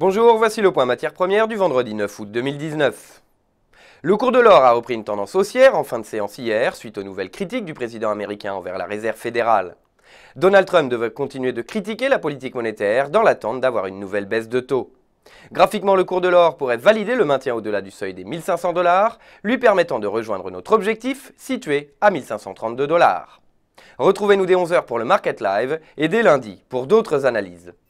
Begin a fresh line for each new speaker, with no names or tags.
Bonjour, voici le point matière première du vendredi 9 août 2019. Le cours de l'or a repris une tendance haussière en fin de séance hier, suite aux nouvelles critiques du président américain envers la Réserve fédérale. Donald Trump devrait continuer de critiquer la politique monétaire dans l'attente d'avoir une nouvelle baisse de taux. Graphiquement, le cours de l'or pourrait valider le maintien au-delà du seuil des 1500 $, lui permettant de rejoindre notre objectif situé à 1532 $. Retrouvez-nous dès 11 h pour le Market Live et dès lundi pour d'autres analyses.